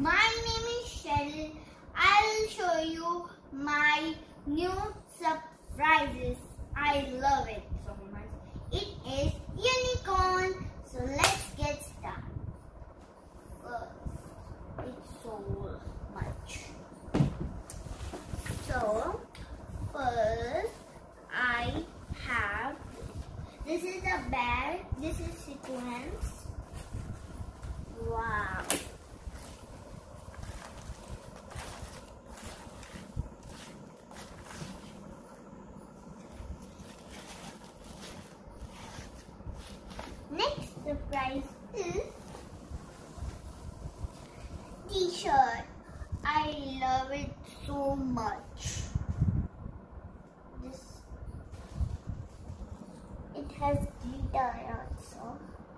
My name is Cheryl. I'll show you my new surprises. I love it so much. It is unicorn. So let's get started. It's so much. So first I have, this is a bag. This is sequence. Wow. Next surprise is t-shirt. I love it so much. It has glitter also.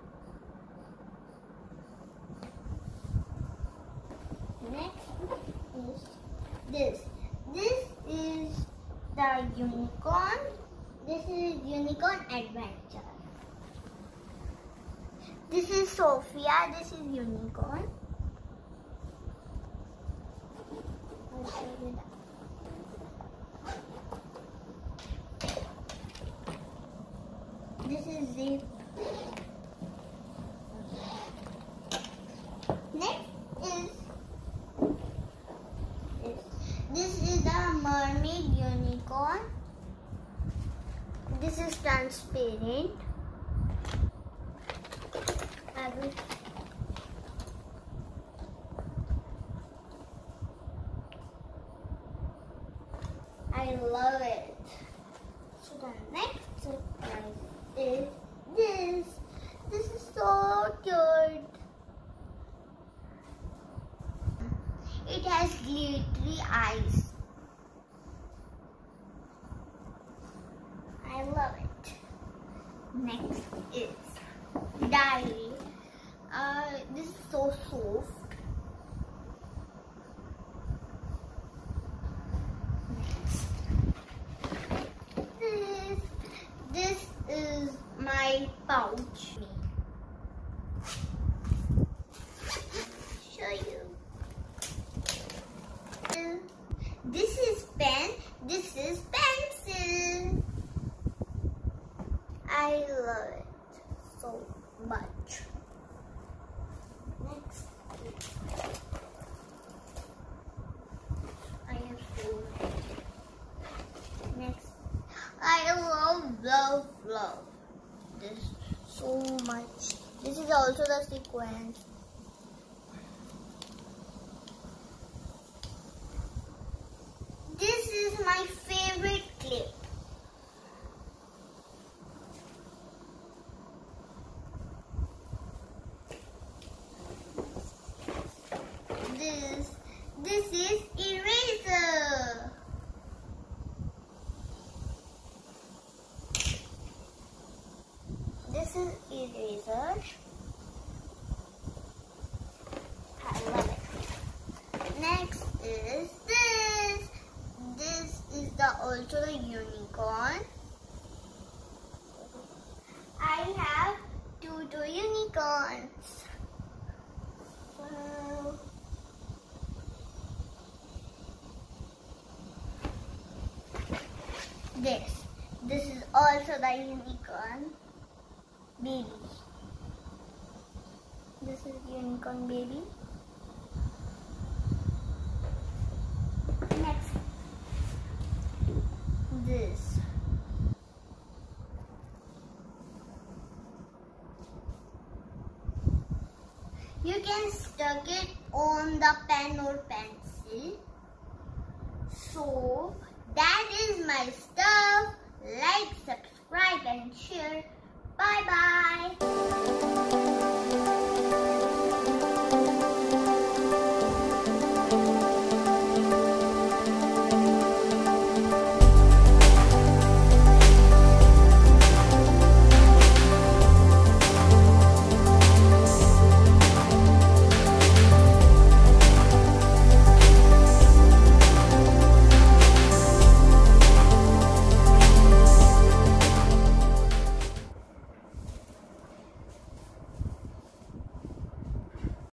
Next is this. This is the unicorn. This is Unicorn Adventure. This is Sophia. This is Unicorn. I'll show you that. This is Zip. Next is this. This is a mermaid unicorn. This is transparent. I love it. So the next surprise is this. This is so cute. It has glittery eyes. I love it. Next is diary. This is so soft. This is my pouch. Show you. This is pen. This is pencil. I love it so much. Next, I have food. Next, I love this so much. This is also the sequence. This is my favorite clip. This is eraser. This is eraser. I love it. Next is this. This is also the unicorn. I have two unicorns. So this is also the unicorn baby. This is unicorn baby. Next, this. You can stuck it on the pen or pencil. So that is my stuff. Like, subscribe and share. Bye bye.